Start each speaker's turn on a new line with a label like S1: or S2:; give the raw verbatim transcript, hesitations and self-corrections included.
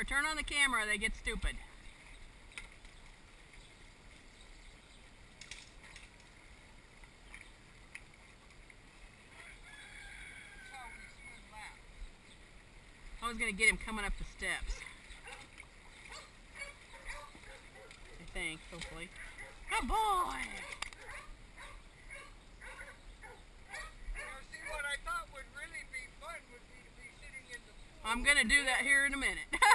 S1: turn on the camera, they get stupid. I was going to get him coming up the steps. I think, hopefully. Good boy!
S2: See, what I thought would really be fun would be to be sitting in the pool.
S1: I'm going to do that here in a minute.